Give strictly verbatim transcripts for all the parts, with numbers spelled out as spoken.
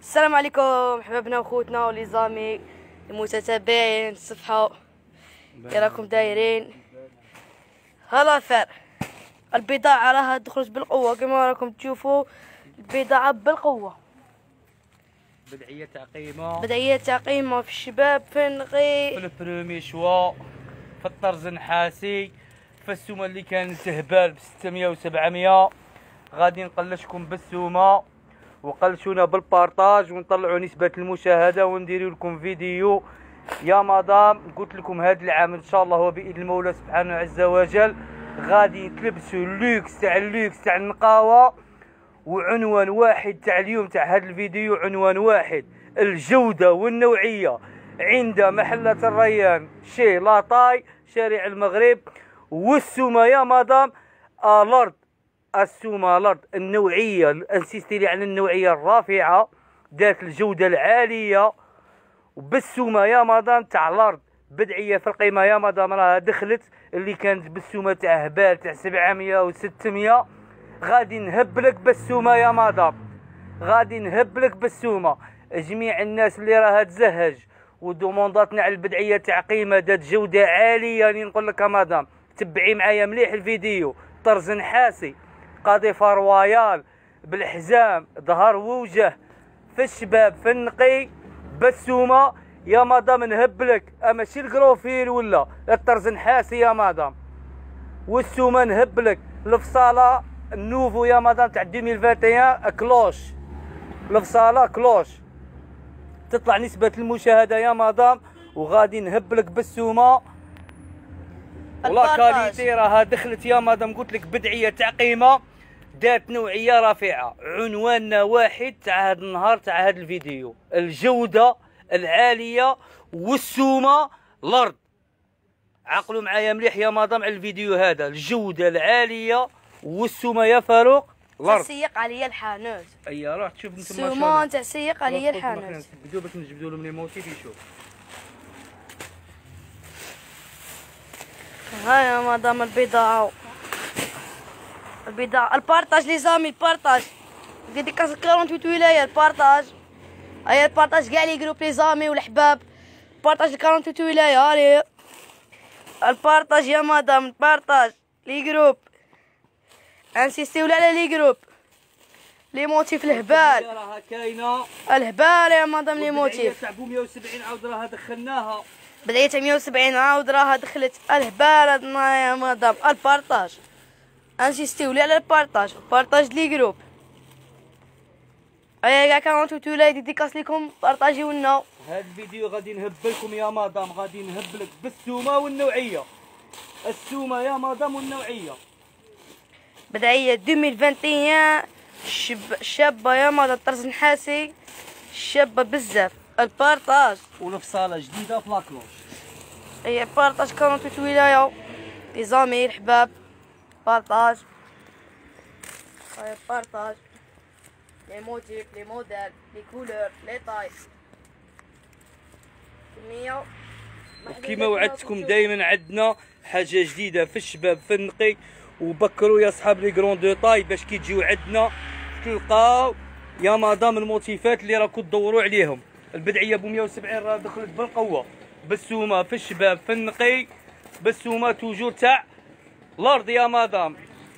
السلام عليكم حبابنا وخوتنا وليزامي المتتابعين الصفحة، كي راكم دايرين؟ هلا فار البضاعة راها دخلت بالقوة كما راكم تشوفوا، البضاعة بالقوة. بدعية تعقيمة بدعية تعقيمة في الشباب في النقي، في البرومي شوا، في الطرز النحاسي، في السومة اللي كانت تهبال بستمية وسبعمية. غادي نقلشكم بالسومة وقلشونا بالبارطاج ونطلعوا نسبة المشاهدة ونديروا لكم فيديو. يا مدام قلت لكم هذا العام ان شاء الله وبإذن المولى سبحانه عز وجل غادي تلبسوا اللوكس تاع اللوكس تاع النقاوة. وعنوان واحد تاع اليوم تاع هذا الفيديو، عنوان واحد: الجودة والنوعية عند محلة الريان شي لاطاي شارع المغرب. والسومة يا مدام الارض، السومة الارض النوعية، انسيستي على النوعية الرافعة ذات الجودة العالية. وبالسومة يا مدام تاع الارض بدعية في القيمة يا مدام، راها دخلت اللي كانت بالسومة تاع هبال تاع سبعمية وستمية. غادي نهبلك بالسومة يا مدام، غادي نهبلك بالسومة. جميع الناس اللي راها تزهج ودومونداتنا على البدعية تاع قيمة ذات جودة عالية، راني نقول لك يا مدام تبعي معايا مليح الفيديو. طرز نحاسي، قاذفة رويال بالحزام، ظهر ووجه، في الشباب في النقي بالسومة يا مدام. نهبلك ماشي الكروفيل ولا الطرز نحاسي يا مدام. والسومة نهبلك الفصالة النوفو يا مدام تاع ألفين وواحد وعشرين كلوش، الفصالة كلوش تطلع نسبة المشاهدة يا مدام. وغادي نهبلك بالسومة ولا كاليتي راها دخلت يا مدام. قلت لك بدعية تاع قيمة ذات نوعية رافعة. عنواننا واحد تاع هذا النهار تاع هذا الفيديو: الجودة العالية والسومة الارض. عقلوا معايا مليح يا مدام على الفيديو هذا: الجودة العالية والسومة يا فاروق الارض. تسيق عليا الحانوت. اي راه تشوف انت السومة تسيق عليا الحانوت. نبداو باش نجبدوا لهم لي موتيف يشوف. ها يا مدام البضاعة، البضاعة البارطاج لي زامي، البارطاج ديديكاس ثمانية وأربعين ولاية، البارطاج هيا البارطاج كاع لي جروب لي زامي والحباب، البارطاج ثمانية وأربعين ولاية. هاني البارطاج يا مدام، البارطاج لي جروب، انسيستيو على لي جروب لي موتيف الهبال راها كاينه الهبال يا مدام لي موتيف تاع مية وسبعين عاود راها دخلناها. بداية مية وسبعين عاود راها دخلت الهبال عندنا يا مدام. البارطاج انسيستيو على البارطاج، البارطاج لي جروب. ايا كاع ثمانية وأربعين ولاية ديديكاس ليكم، بارطاجيو لنا هذا الفيديو. غادي نهبلكم يا مدام، غادي نهبلك بالسومه والنوعيه. السومه يا مدام والنوعيه. بداية ألفين وواحد وعشرين شب... شابة يا مدام، طرز نحاسي شابة بزاف. البارطاج والفصاله جديده في لاكلوش. اي بارطاج ثمانية وأربعين ولاية لي زامي الحباب. بارطاج هاي بارطاج لي موتيف لي موديل لي كولور لي طاي كمية. كيما وعدتكم دائما عندنا حاجه جديده في الشباب في النقي. وبكروا يا صحاب لي كرون دو طاي باش كي تجيو عندنا تلقاو يا مدام الموتيفات اللي راكم تدوروا عليهم. البدعيه ب مية وسبعين راه دخلت بالقوه بالسومه في الشباب في النقي بالسومه توجور تاع الارض يا مدام.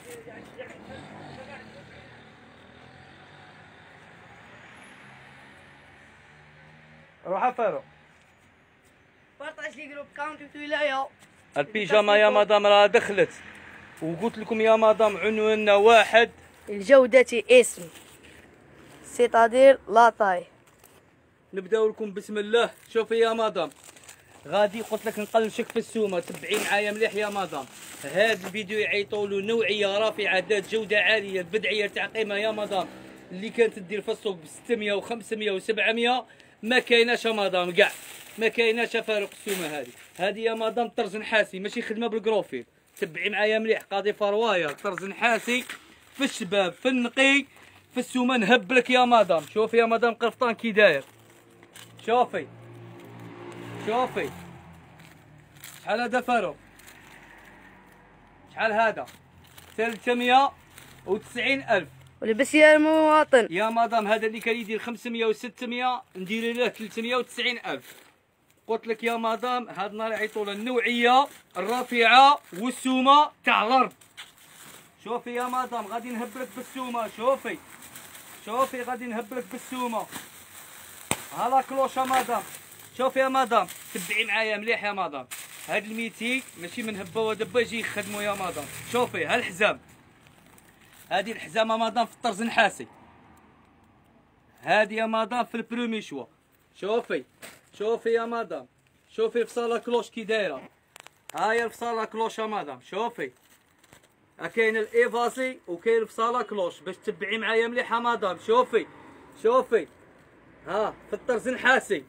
روح فارو بارطاج لي جروب ثمانية وأربعين ولاية. البيجاما يا مدام راه دخلت. وقلت لكم يا مدام عنواننا واحد: الجودة اسم سيتادير لاطاي. نبداو لكم بسم الله. شوفي يا مدام، غادي قلت لك نقلشك في السومه، تبعي معايا مليح يا مدام. هذا الفيديو يعيطوا له نوعيه رافعه ذات جوده عاليه. البدعيه تاع قيمه يا مدام اللي كانت تدير في السوق ب ستمية وخمسمية وسبعمية ما كايناش يا مدام، كاع ما كايناش. فارق السومه هذه هذه يا مدام طرز نحاسي ماشي خدمه بالكروفيل. تبعي معايا مليح، قاذفه روايل طرز نحاسي في الشباب في النقي في السومه. نهبلك يا مدام. شوفي يا مدام قرفطان كي داير. شوفي شوفي شحال هذا فارو، شحال هذا؟ ثلاثمية وتسعين ألف. ولبس يا المواطن. يا مدام هذا اللي كان يدير خمسمية و ستمية ندير له ثلاثمية وتسعين ألف. قلت لك يا مدام هاد النهار يعيطوا له النوعيه الرفيعه والسومه تاع الارض. شوفي يا مدام غادي نهبلك بالسومه. شوفي شوفي غادي نهبلك بالسومه. ها لا كلوش يا مدام. شوفي يا مدام تبعي معايا مليح يا مدام. هاد الميتي ماشي من هبه ودبه يجي يخدموا يا مدام. شوفي ها الحزام. هادي الحزام يا مدام في الطرز نحاسي. هادي يا مدام في البرومي شوا. شوفي شوفي يا مدام. شوفي الفصاله كلوش كي دايره. هاهي الفصاله كلوش يا مدام. شوفي كاين الايفاسي وكاين الفصاله كلوش باش تبعي معايا مليح يا مدام. شوفي شوفي ها في الطرز نحاسي.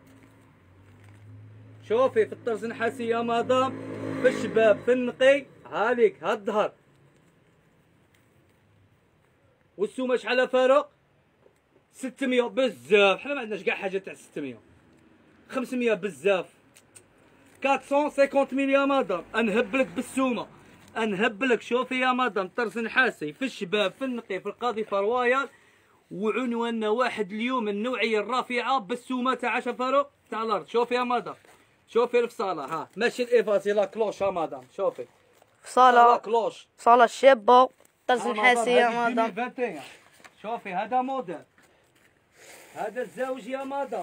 شوفي في الطرز نحاسي يا مدام في الشباب في النقي. هاليك ها الظهر والسومه شحال فارق؟ ستمية بزاف. حنا ما عندناش كاع حاجه تاع ستمية. خمسمية بزاف. أربعمية وخمسين ميل يا مدام. انهبلك بالسومه انهبلك. شوفي يا مدام طرز نحاسي في الشباب في النقي في القاذفه روايال. وعنواننا واحد اليوم النوعيه الرافعه بالسومه تاع عشرة فارق تاع الارض. شوفي يا مدام. شوفي الفصاله ها ماشي الايفاسي لا كلوش يا مدام. شوفي فصاله كلوش فصاله شابه طرز نحاسي يا مدام. شوفي هذا موديل. هذا الزوج يا مدام.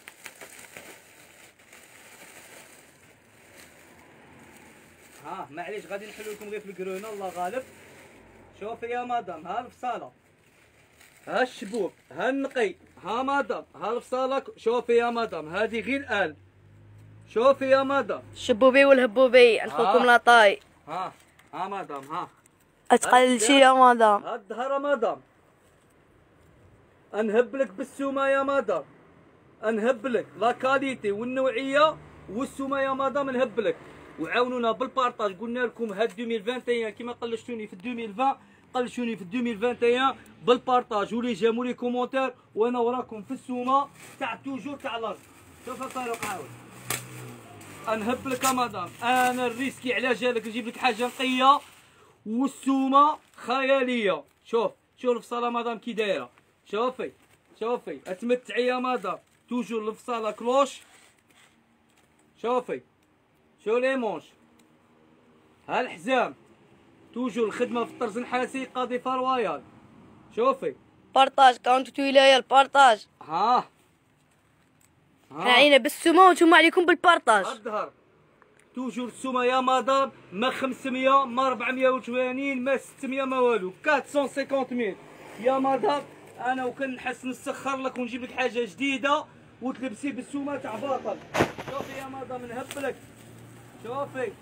ها معليش غادي نحلو لكم غير في الكرونه الله غالب. شوفي يا مدام ها الفصاله ها الشبوب ها النقي ها مدام ها الفصاله. شوفي يا مدام هذه غير الان. شوفي يا مدام الشبوبي والهبوبي عند خوكم لاطاي. ها ها مدام ها اتقل شي يا مدام. ها الظهر يا مدام. انهبلك بالسومه يا مدام. انهبلك لا كاليتي والنوعيه والسومه يا مدام نهبلك. وعاونونا بالبارطاج. قلنا لكم هاد ألفين وواحد وعشرين كيما قلشتوني في ألفين وعشرين قلشوني في ألفين وواحد وعشرين بالبارطاج ولي جاموا لي كومونتير وانا وراكم في السومه تاع توجور تاع الارض. شوف فاروق عاود انهبلك يا مدام. انا الريسكي على جالك نجيب لك حاجه نقيه والسومه خياليه. شوف شوف الفصاله مدام كي دايره. شوفي شوفي اتمتعي يا مدام. توجور الفصاله كلوش. شوفي شو لي مونش ها الحزام. توجور الخدمه في الطرز نحاسي قاذفه روايال. شوفي بارطاج كاونت ولايه البارطاج. ها حنا علينا بالسومه وانتم عليكم بالبارطاج. الظهر توجور السومه يا مدام ما خمسمية ما أربعمية وثمانين ما ستمية ما والو. أربعمية وخمسين ميل يا مدام. انا وكان نحس نسخر لك ونجيب لك حاجه جديده وتلبسي بالسومه تاع باطل. شوفي يا مدام نهبلك. شوفي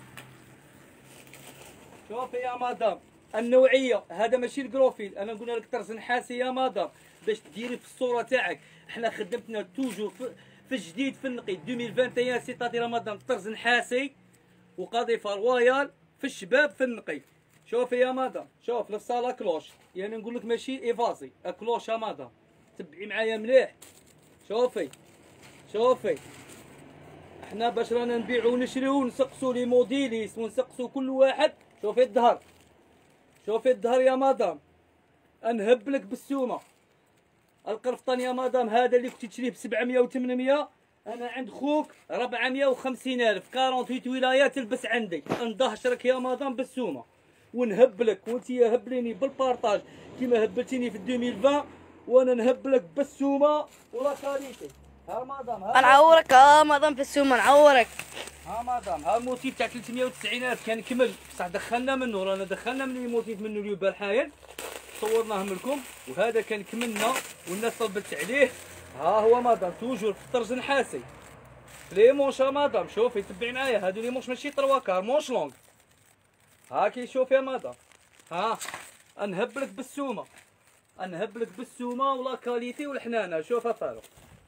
شوفي يا مدام النوعيه. هذا ماشي الكروفيل. انا قلنا لك طرز نحاسي يا مدام باش تديري في الصوره تاعك. احنا خدمتنا توجور في, في الجديد في النقي ألفين وواحد وعشرين سيتادير يا مدام طرز نحاسي وقاذفه رويال في الشباب في النقي. شوفي يا مدام. شوف الفصاله كلوش. يعني نقول لك ماشي ايفاسي كلوش يا مدام. تبعي معايا مليح. شوفي شوفي احنا باش رانا نبيعو ونشريو ونسقسو لي موديليس ونسقسو كل واحد. شوفي الظهر. شوفي الظهر يا مدام. انهبلك بالسومه. القرفطان يا مدام هذا اللي كنتي تشريه ب سبعمية و ثمانمية انا عند خوك أربعمية وخمسين ألف. ثمانية وأربعين ولايه تلبس عندي. ندهشرك يا مدام بالسومه ونهبلك وانتي هبليني بالبارطاج كيما هبلتيني في ألفين وعشرين وانا نهبلك بالسومه ولا كاليتي. ها مدام ها نعورك ها مدام في السومه نعورك. ها مدام ها الموتيف تاع ثلاثمية وتسعين ألف كان كمل بصح دخلنا منه. رانا دخلنا من الموتيف منه اليوم بالحايل صورناه لكم وهذا كان كملنا والناس طلبت عليه. ها هو مدام توجور في الطرز نحاسي لي مونش يا مدام. شوفي تبعي معايا هادو لي مونش ماشي تروا كار مونش لونغ. ها كي شوفي يا مدام. ها انهبلك بالسومه. انهبلك بالسومه ولا كاليتي والحنانه. شوف فاروق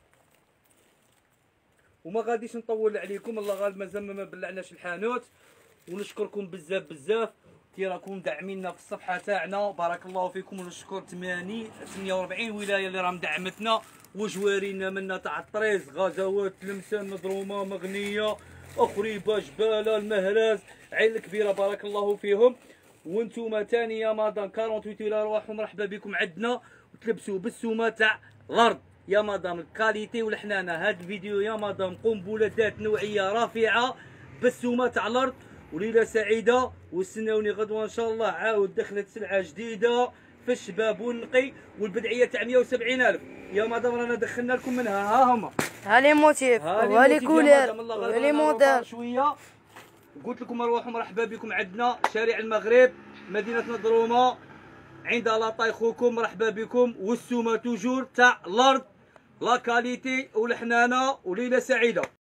وما غاديش نطول عليكم الله غالب مازال ما بلعناش الحانوت. ونشكركم بزاف بزاف كي راكم داعميننا في الصفحه تاعنا. بارك الله فيكم. ونشكر ثمانية وأربعين ولايه اللي راه مدعمتنا وجوارينا منا تاع الطريز غزوات تلمسان مضرومه مغنيه اخريبه جباله المهراز عين الكبيره بارك الله فيهم. وانتم ثاني يا مدام ثمانية وأربعين الى ارواح مرحبا بكم عندنا وتلبسوا بالسومه تاع الارض يا مدام. الكاليتي والحنانه. هذا الفيديو يا مدام قنبله ذات نوعيه رافعه بالسومه تاع الارض. وليله سعيده واستناوني غدوه ان شاء الله عاود دخلت سلعه جديده في الشباب والنقي والبدعيه تاع مية وسبعين الف يا مدام. رانا دخلنا لكم منها ها هما ها لي موتيف ها لي كولير ها لي موديل شويه. قلت لكم اروحوا مرحبا بكم عندنا شارع المغرب مدينه نضرومه عند لاطاي خوكم مرحبا بكم. والسومه توجور تاع الارض لا كاليتي والحنانه وليله سعيده.